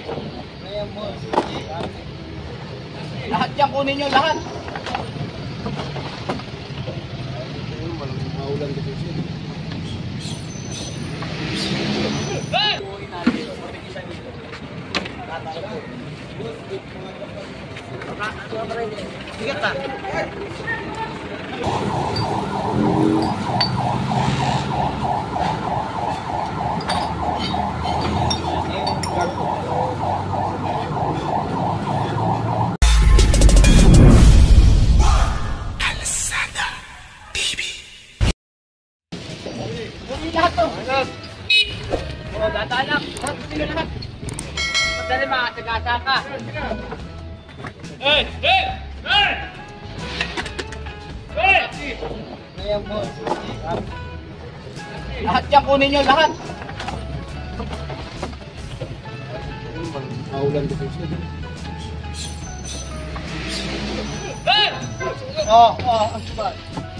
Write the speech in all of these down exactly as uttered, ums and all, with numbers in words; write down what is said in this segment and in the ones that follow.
Lahat yan, kunin nyo lahat. Maulan dito siya. Sigat ka. Lahat to. O, dataan lang. Lahat to sila lahat. Madali makasagasa ka. Hey! Hey! Hey! Hey! Ngayon mo. Lahat yan, kunin nyo lahat. Maulan dito siya. Hey! Oo, oo. Ang subay.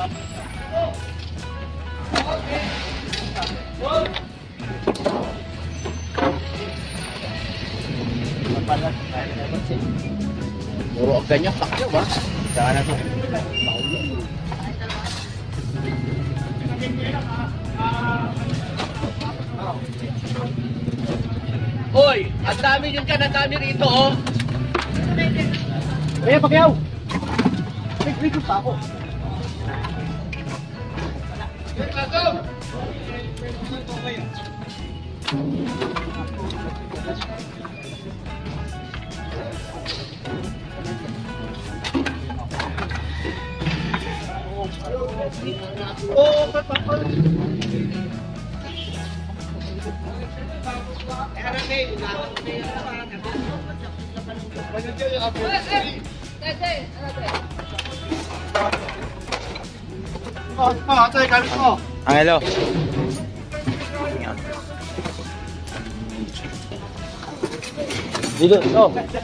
Puro agad niya, pakyo ba? Saan na to? Hoy, ang dami yun ka, ang dami rito, oh. Eh, pakyaw! Nag-rito pa ako. Oo, papapal. Oh, oh, ito yung gamit mo. Ah, hello. Dito, ito.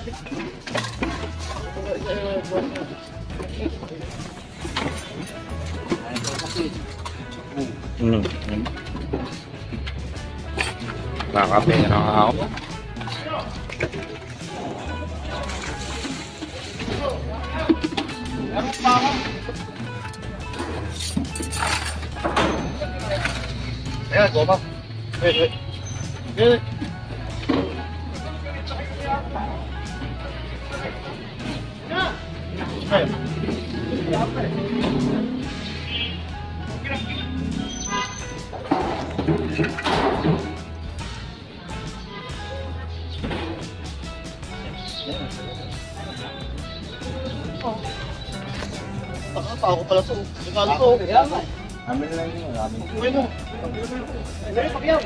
Hmm. Nakakapera nga ako. Ayan, goma. Wait, wait. Wait. Pa ako pala to. Regalo to. Amin lang yun. Amin. Uy mo. Uy, pakyaw.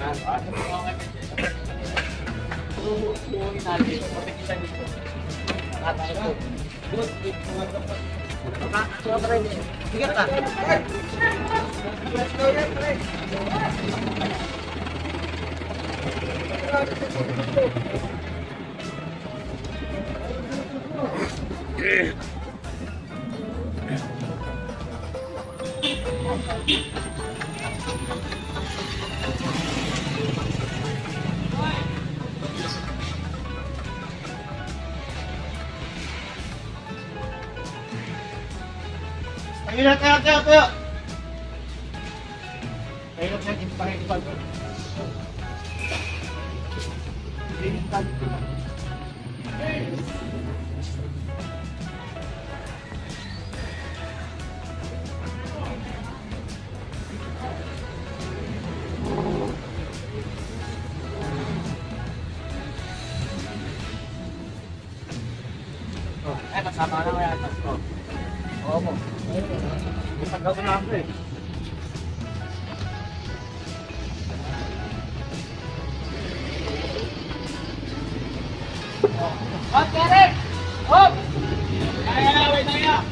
Sigat ka. Ayun na, tayo, tayo, tayo. Tayo na, tayo, ipakikipag. Ipakikipag. Eh, kasama na kaya ito. Oo mo. Ipagaw ko na ako eh. Hop, Derek! Hop! Kaya na, wait na kaya!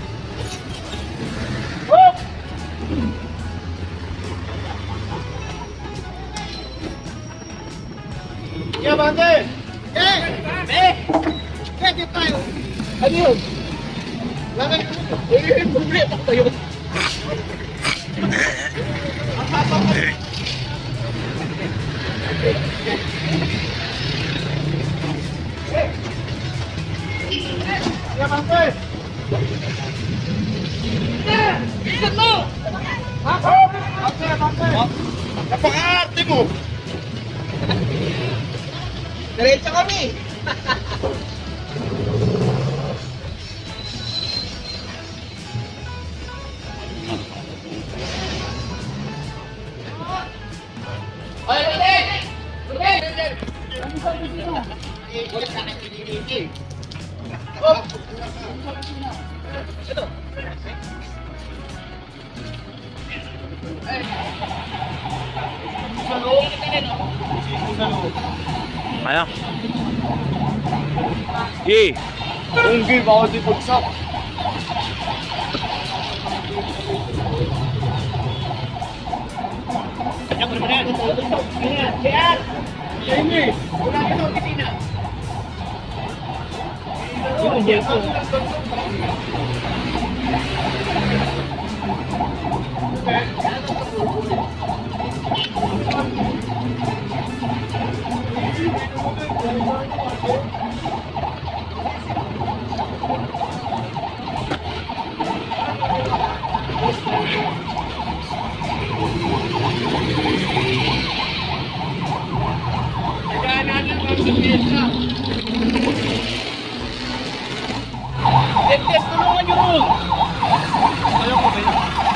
Hop! Kaya, bante! Eh! Eh! Kaya, di tayo! Ano yun? Lagay ko nito. Eh, problema ko tayo. Ang haba ko. Sige, Bante! Bilisan mo! Bante, Bante! Napaka-arte mo! Diretso kami! Oy, Rodel! Rodel! Wala ka na piniliti. Oh! Ito. Sa loob ka rin, oh. Ayan. Eh, Kung game ako di pagsak. Kanya ko naman yan. Kaya, kaya! Jamie! Wala ka sa opisina. Yun, Jeko. Kaya natin ang pagkakita. Tep-tep, tulungan nyo ron! Ayaw ko ba yun?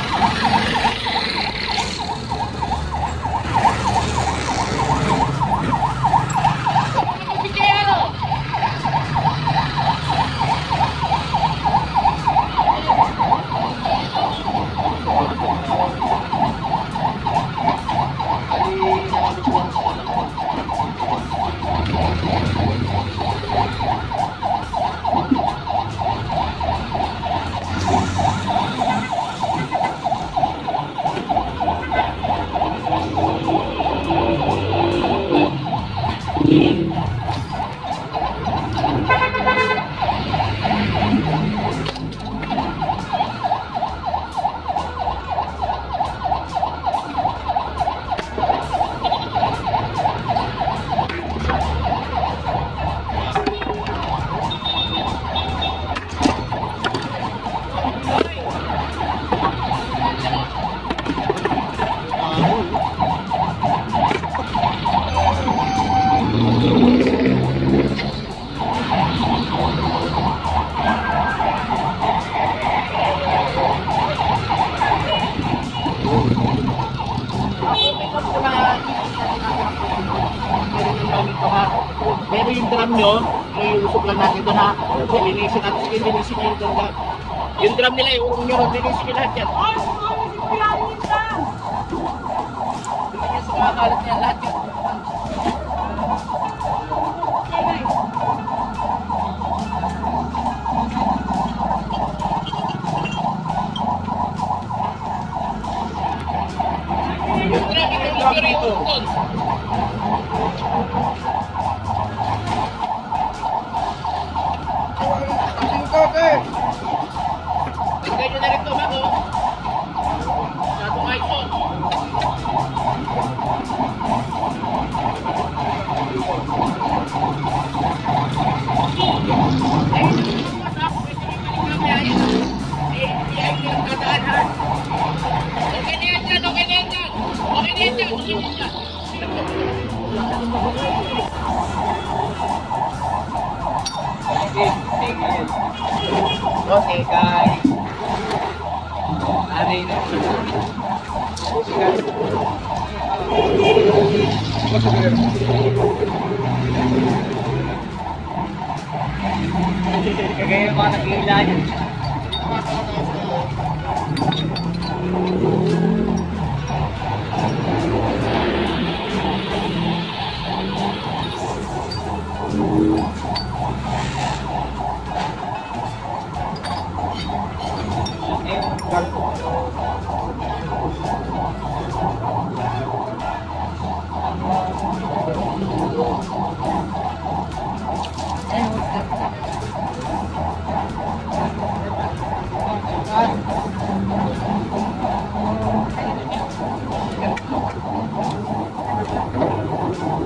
Pero yung drum nyo, iusok lang natin doon ha. Linisin natin, sige, linisin nyo yung drum. Yung drum nila, iurong nyo ron, linisin nyo lahat yan. Ay, linisin sa mga kalat niya lahat yan. Yung drum, ito yung rito. Tingnan nyo na rin ito, Mako. Masyadong ayos, oh. Okay na yan dyan, okay na yan dyan. Okay na yan dyan, okay na yan dyan. Okay, guys. Ari na. Kagaya mga nakila yan.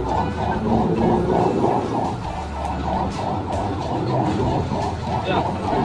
Yeah.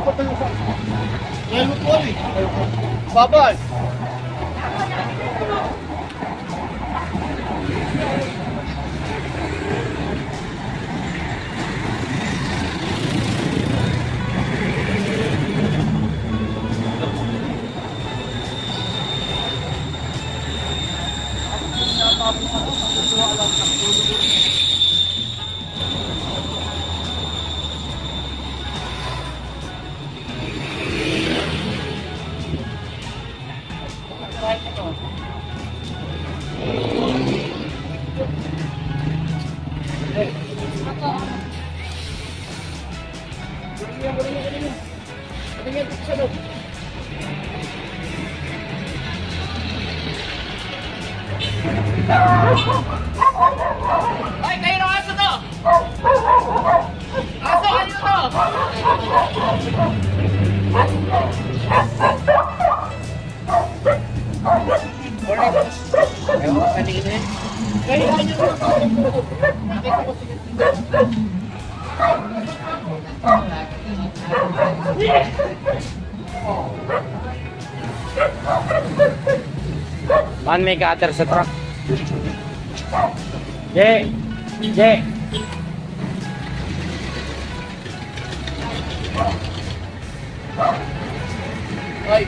dapat tayo sa... Ngayon mo tuwan eh. Babay. Ay, kayo ng aso to! Aso, ano to? Ewan ko kanina eh. Kayo ano to? Nakita ko sige. Man, may cutter sa truck. Je! Je! Ay!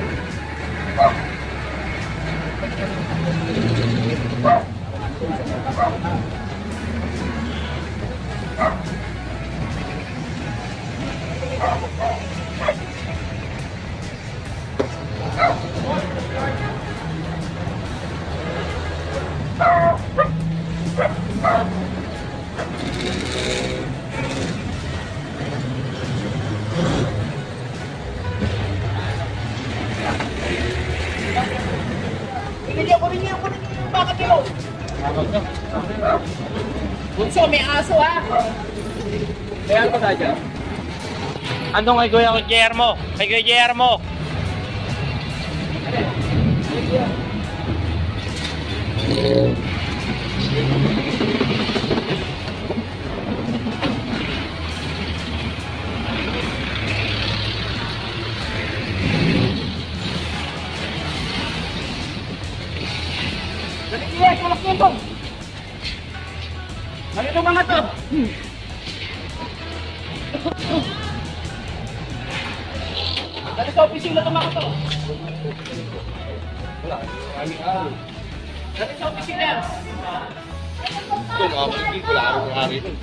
Binigyan ko rin niya, ko rin niya. Bakit yun? Bunso, may aso ah. Kaya pa tayo dyan. Andong kay Kuya Guillermo? Kay Kuya Guillermo? Dali niya, tulak niya ito. Ano ito mga to? Dali sa opisina ito mga to. Dali sa opisina yan. Ito mga kapatid, wala akong hari nun.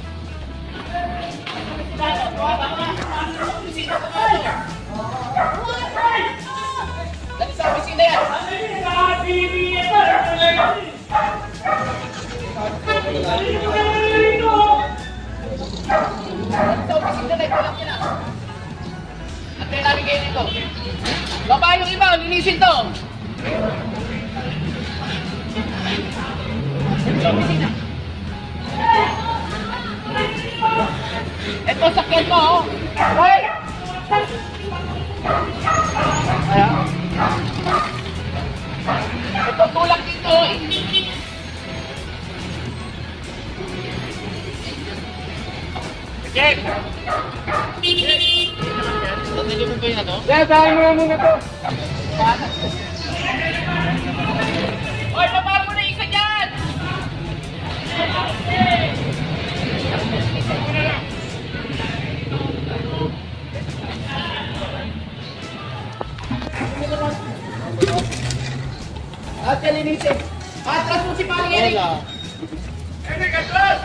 Dali sa opisina yan. Dali sa opisina na ito lang yan ah. Antay namin kayo dito. Baba yung iba, linisin to. Dali sa opisina. Ito sakyan mo oh. Hoy! Kaya? Ito tulak dito eh. Check! Tatali mo ba yun na to? Kaya tayo mo muna to. Hoy, baba mo na isa dyan! At kalinisin. Atras mo si Paring Eric. Eric, atras!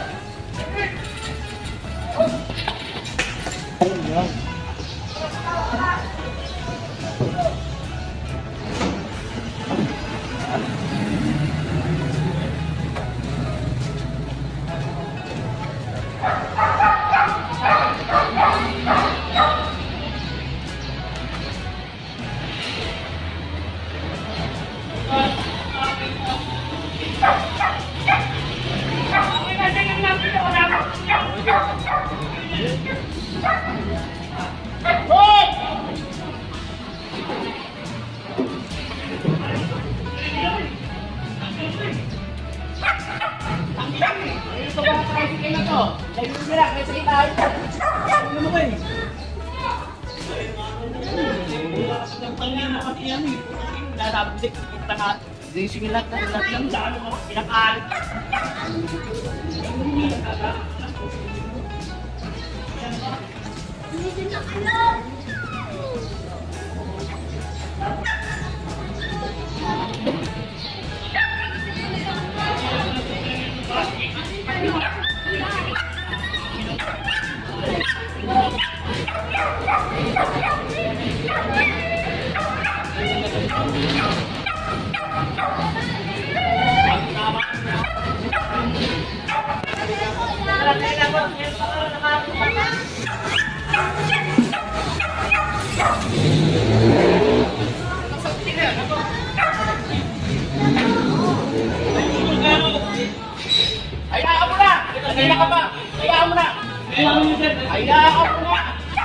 yan eh. Lalabdik, kita nga. Hindi singilat na lahat ng lalo mga pinakalit. Hayaan mo na! Hayaan ka ba? Hayaan mo na! Hayaan mo na!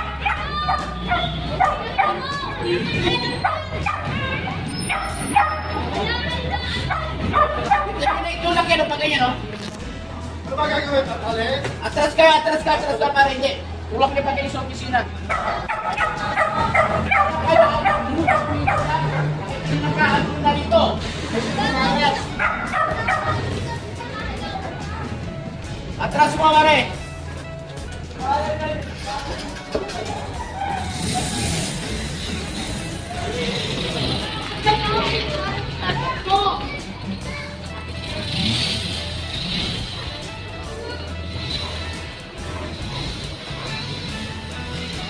Itulak yan o pag ganyan o. Ano ba gagawin? Alis? Atras ka, atras ka, atras ka para hindi. Tulak niyo pag ganyan sa opisina. Nakahan mo na dito. Atras mo, mare.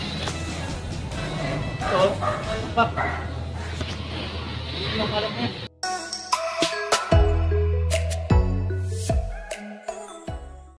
Ito. Pak. Ano alam niya?